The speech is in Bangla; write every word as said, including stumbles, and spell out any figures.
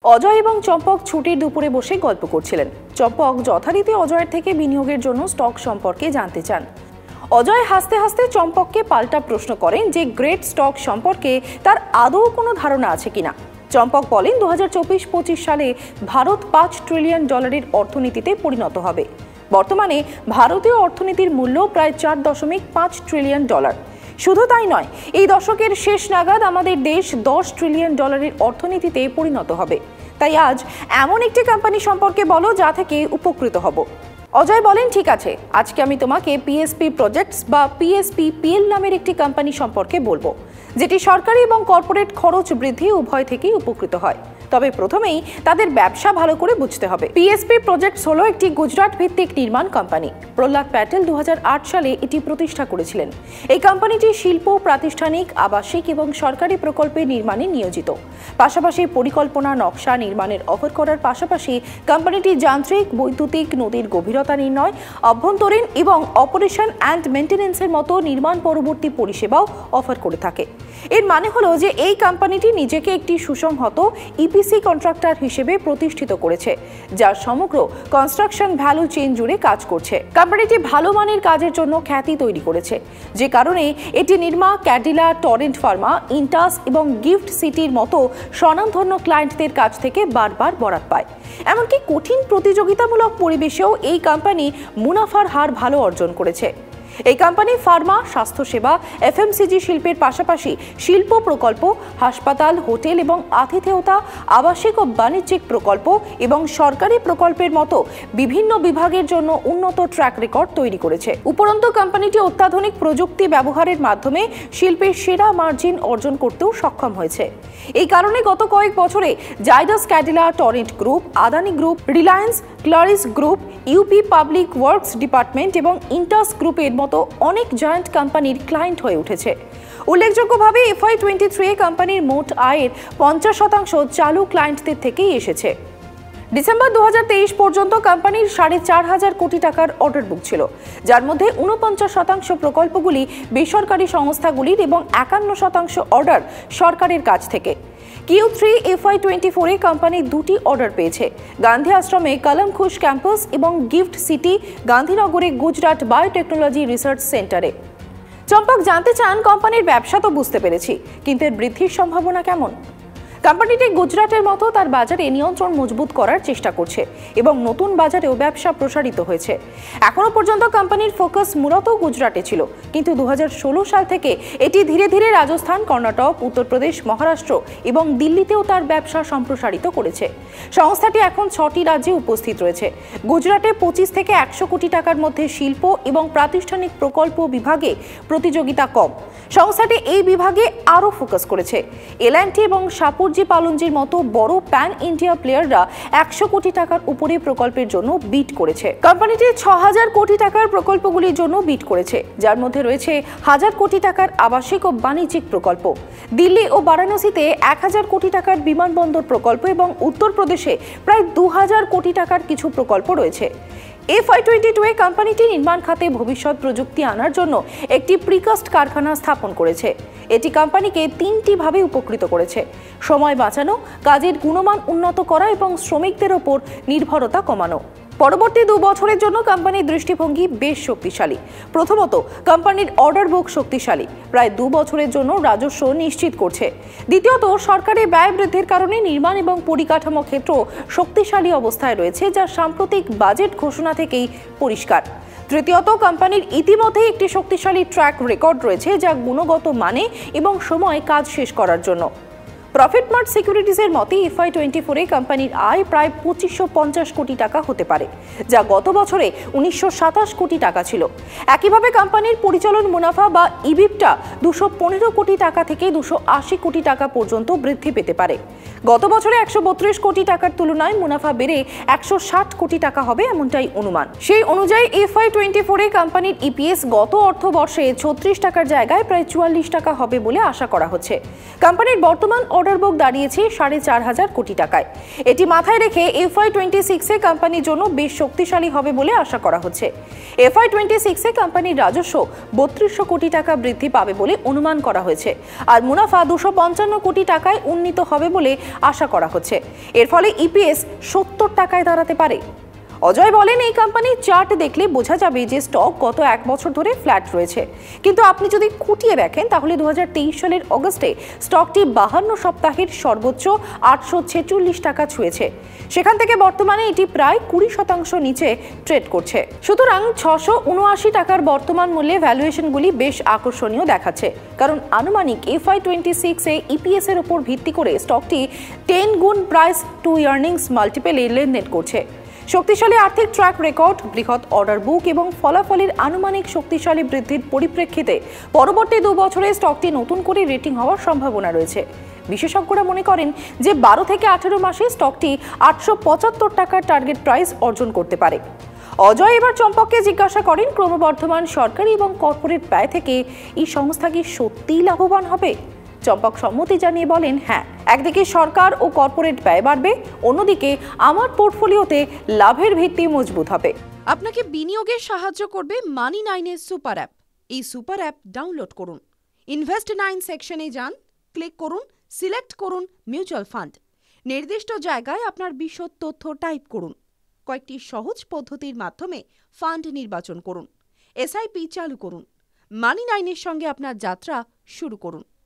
অজয় এবং চম্পক ছুটির দুপুরে বসে গল্প করছিলেন। চম্পক যথারীতি অজয়ের থেকে বিনিয়োগের জন্য স্টক সম্পর্কে জানতে চান। অজয় হাসতে হাসতে চম্পককে পাল্টা প্রশ্ন করেন যে গ্রেট স্টক সম্পর্কে তার আদৌ কোনো ধারণা আছে কিনা। চম্পক বলেন দু হাজার চব্বিশ পঁচিশ সালে ভারত পাঁচ ট্রিলিয়ন ডলারের অর্থনীতিতে পরিণত হবে। বর্তমানে ভারতীয় অর্থনীতির মূল্য প্রায় চার দশমিক পাঁচ ট্রিলিয়ন ডলার। শুধু তাই নয়, এই দশকের শেষ নাগাদ আমাদের দেশ দশ ট্রিলিয়ন ডলারের অর্থনীতিতে পরিণত হবে। তাই আজ এমন একটি কোম্পানি সম্পর্কে বলো যা থেকে উপকৃত হব। অজয় বলেন, ঠিক আছে, আজকে আমি তোমাকে পিএসপি প্রজেক্টস বা পিএসপিপিএল নামের একটি কোম্পানি সম্পর্কে বলবো, যেটি সরকারি এবং কর্পোরেট খরচ বৃদ্ধি উভয় থেকেই উপকৃত হয়। তবে প্রথমেই তাদের ব্যবসা ভালো করে বুঝতে হবে। পিএসপি প্রজেক্টস হলো একটি গুজরাট ভিত্তিক নির্মাণ কোম্পানি। প্রহ্লাদ প্যাটেল দু হাজার আট সালে এটি প্রতিষ্ঠা করেছিলেন। এই কোম্পানিটি শিল্প, প্রাতিষ্ঠানিক, আবাসিক এবং সরকারি প্রকল্পে নির্মাণে নিয়োজিত। পাশাপাশি পরিকল্পনা, নকশা নির্মাণের অফার করার পাশাপাশি কোম্পানিটি যান্ত্রিক, বৈদ্যুতিক, নদীর গভীরতা নির্ণয়, অভ্যন্তরীণ এবং অপারেশন অ্যান্ড মেইনটেনেন্সের মতো নির্মাণ পরবর্তী পরিষেবাও অফার করে থাকে। এর মানে হলো যে এই কোম্পানিটি নিজেকে একটি সুসংহত ইপিসি কন্ট্রাক্টর হিসেবে প্রতিষ্ঠিত করেছে, যার সমগ্র কনস্ট্রাকশন ভ্যালু চেইন জুড়ে কাজ করছে। কোম্পানিটি ভালো মানের কাজের জন্য খ্যাতি তৈরি করেছে, যে কারণে এটি নির্মা, ক্যাডিলা, টরেন্ট ফার্মা, ইন্টাস এবং গিফট সিটির মতো স্বনামধন্য ক্লায়েন্টদের কাছ থেকে বারবার বরাত পায়। এমনকি কঠিন প্রতিযোগিতামূলক পরিবেশেও এই কোম্পানি মুনাফার হার ভালো অর্জন করেছে। এই কোম্পানি ফার্মা, স্বাস্থ্যসেবা, এফএমসিজি শিল্পের পাশাপাশি শিল্প প্রকল্প, হাসপাতাল, হোটেল এবং আতিথেয়তা, আবাসিক ও বাণিজ্যিক প্রকল্প এবং সরকারি প্রকল্পের মতো বিভিন্ন বিভাগের জন্য উন্নত ট্র্যাক রেকর্ড তৈরি করেছে। উপরন্তু কোম্পানিটি অত্যাধুনিক প্রযুক্তি ব্যবহারের মাধ্যমে শিল্পের সেরা মার্জিন অর্জন করতেও সক্ষম হয়েছে। এই কারণে গত কয়েক বছরে Zydus Cadila, Torrent group, Adani group, Reliance, Claris group, UP public works department এবং ইন্টাস গ্রুপের মতো অনেক জয়েন্ট কোম্পানির ক্লায়েন্ট হয়ে উঠেছে। উল্লেখযোগ্যভাবে এফআই টোয়েন্টি থ্রি কোম্পানির মোট আয়ের পঞ্চাশ শতাংশ চালু ক্লায়েন্টদের থেকেই এসেছে। ডিসেম্বর দু হাজার তেইশ পর্যন্ত কোম্পানির সাড়ে চার হাজার কোটি টাকার অর্ডার বুক ছিল, যার মধ্যে উনপঞ্চাশ শতাংশ প্রকল্পগুলি বেসরকারি সংস্থাগুলির এবং একান্ন শতাংশ অর্ডার সরকারের কাছ থেকে। কিউ থ্রি এফআই টোয়েন্টি ফোরে কোম্পানি দুটি অর্ডার পেয়েছে, গান্ধী আশ্রমে কলম খুশ ক্যাম্পাস এবং গিফট সিটি, গান্ধীনগরে গুজরাট বায়োটেকনোলজি রিসার্চ সেন্টারে। চম্পক জানতে চান, কোম্পানির ব্যবসা তো বুঝতে পেরেছি, কিন্তু এর বৃদ্ধির সম্ভাবনা কেমন? কোম্পানিটি গুজরাটের মতো তার বাজারে নিয়ন্ত্রণ মজবুত করার চেষ্টা করছে এবং নতুন বাজারেও ব্যবসা প্রসারিত হয়েছে। এখনো পর্যন্ত কোম্পানির ফোকাস মূলত গুজরাটে ছিল, কিন্তু দু হাজার ষোলো সাল থেকে এটি ধীরে ধীরে রাজস্থান, কর্ণাটক, উত্তরপ্রদেশ, মহারাষ্ট্র এবং দিল্লিতেও তার ব্যবসা সম্প্রসারিত করেছে। সংস্থাটি এখন ছটি রাজ্যে উপস্থিত রয়েছে। গুজরাটে পঁচিশ থেকে একশো কোটি টাকার মধ্যে শিল্প এবং প্রাতিষ্ঠানিক প্রকল্প বিভাগে প্রতিযোগিতা কম। সংস্থাটি এই বিভাগে আরও ফোকাস করেছে। এল অ্যান্ড টি এবং সাপুরজি পালনজির মতো বড় প্যান ইন্ডিয়া প্লেয়াররা একশো কোটি টাকার উপরে প্রকল্পের জন্য বিড করেছে। কোম্পানিটি ছ হাজার কোটি টাকার প্রকল্পগুলির জন্য বিড করেছে, যার মধ্যে রয়েছে হাজার কোটি টাকার আবাসিক ও বাণিজ্যিক প্রকল্প। দিল্লি ও বারাণসীতে এক হাজার কোটি টাকার বিমানবন্দর প্রকল্প এবং উত্তরপ্রদেশে প্রায় দু হাজার কোটি টাকার কিছু প্রকল্প রয়েছে। এফআই টোয়েন্টি টু এ কোম্পানিটি নির্মাণ খাতে ভবিষ্যৎ প্রযুক্তি আনার জন্য একটি প্রিকাস্ট কারখানা স্থাপন করেছে। এটি কোম্পানিকে তিনটি ভাবে উপকৃত করেছে: সময় বাঁচানো, কাজের গুণমান উন্নত করা এবং শ্রমিকদের ওপর নির্ভরতা কমানো। পরবর্তী দু বছরের জন্য কোম্পানির দৃষ্টিভঙ্গি বেশ শক্তিশালী। প্রথমত, কোম্পানির অর্ডার বুক শক্তিশালী, প্রায় দু বছরের জন্য রাজস্ব নিশ্চিত করছে। দ্বিতীয়ত, সরকারি ব্যয় বৃদ্ধির কারণে নির্মাণ এবং পরিকাঠামো ক্ষেত্র শক্তিশালী অবস্থায় রয়েছে, যা সাম্প্রতিক বাজেট ঘোষণা থেকেই পরিষ্কার। তৃতীয়ত, কোম্পানির ইতিমধ্যেই একটি শক্তিশালী ট্র্যাক রেকর্ড রয়েছে, যা গুণগত মানে এবং সময়ে কাজ শেষ করার জন্য। প্রফিট মার্ট সিকিউরিটিজের মতে এফআই টোয়েন্টি ফোরে কোম্পানির আয় প্রায় পঁচিশশো পঞ্চাশ কোটি টাকা হতে পারে, যা গত বছরে উনিশশো সাতাশ কোটি টাকা ছিল। একইভাবে কোম্পানির পরিচালন মুনাফা বা ইবিপটা দুশো পনেরো কোটি টাকা থেকে দুশো আশি কোটি টাকা পর্যন্ত বৃদ্ধি পেতে পারে। গত বছরে একশো বত্রিশ কোটি টাকার তুলনায় মুনাফা বেড়ে একশো ষাট কোটি টাকা হবে এমনটাই অনুমান। সেই অনুযায়ী এফআই টোয়েন্টি ফোরে কোম্পানির ইপিএস গত অর্থবর্ষে ছত্রিশ টাকার জায়গায় প্রায় চুয়াল্লিশ টাকা হবে বলে আশা করা হচ্ছে। কোম্পানির বর্তমান অর্ডার বুক দাঁড়িয়েছে সাড়ে চার হাজার কোটি টাকায়। এটি মাথায় রেখে এফআই টোয়েন্টি সিক্সে কোম্পানির জন্য বেশ শক্তিশালী হবে বলে আশা করা হচ্ছে। এফআই টোয়েন্টি সিক্সে কোম্পানির রাজস্ব বত্রিশশো কোটি টাকা বৃদ্ধি পাবে বলে অনুমান করা হয়েছে, আর মুনাফা দুশো পঞ্চান্ন কোটি টাকায় উন্নীত হবে বলে আশা করা হচ্ছে। এর ফলে ইপিএস সত্তর টাকায় দাঁড়াতে পারে। অজয় বলেন, এই কোম্পানির চার্ট দেখলে বোঝা যাবে যে স্টক গত এক বছর ধরে ফ্ল্যাট রয়েছে, কিন্তু আপনি যদি খুঁটিয়ে দেখেন তাহলে দু হাজার তেইশ সালের অগস্টে স্টকটি বাহান্ন সপ্তাহের সর্বোচ্চ আটশো ছেচল্লিশ টাকা ছুঁয়েছে। সেখান থেকে বর্তমানে এটি প্রায় কুড়ি শতাংশ নিচে ট্রেড করছে। সুতরাং ছশো উনআশি টাকার বর্তমান মূল্যে ভ্যালুয়েশনগুলি বেশ আকর্ষণীয় দেখাচ্ছে, কারণ আনুমানিক এফআই টোয়েন্টি সিক্সে ইপিএস এর উপর ভিত্তি করে স্টকটি টেন গুণ প্রাইস টু ইয়ার্নিংস মাল্টিপেলে লেনদেন করছে। শক্তিশালী আর্থিক ট্র্যাক রেকর্ড, বৃহৎ অর্ডার বুক এবং ফলাফলের আনুমানিক শক্তিশালী বৃদ্ধির পরিপ্রেক্ষিতে পরবর্তী দু বছরে স্টকটি নতুন করে রেটিং হওয়ার সম্ভাবনা রয়েছে। বিশেষজ্ঞরা মনে করেন যে বারো থেকে আঠেরো মাসে স্টকটি আটশো পঁচাত্তর টাকার টার্গেট প্রাইস অর্জন করতে পারে। অজয় এবার চম্পককে জিজ্ঞাসা করেন, ক্রমবর্ধমান সরকারি এবং কর্পোরেট ব্যয় থেকে এই সংস্থা কি সত্যিই লাভবান হবে? চম্পক সম্মতি জানিয়ে বলেন, হ্যাঁ, একদিকে সরকার ও কর্পোরেট ব্যয় বাড়বে, অন্যদিকে আমার পোর্টফোলিওতে লাভের ভিত্তি মজবুত হবে। আপনাকে বিনিয়োগে সাহায্য করবে মানি নাইনের সুপার অ্যাপ। এই সুপার অ্যাপ ডাউনলোড করুন, ইনভেস্ট নাইন সেকশনে যান, ক্লিক করুন, সিলেক্ট করুন মিউচুয়াল ফান্ড। নির্দিষ্ট জায়গায় আপনার বিশদ তথ্য টাইপ করুন। কয়েকটি সহজ পদ্ধতির মাধ্যমে ফান্ড নির্বাচন করুন, এসআইপি চালু করুন। মানি নাইনের সঙ্গে আপনার যাত্রা শুরু করুন।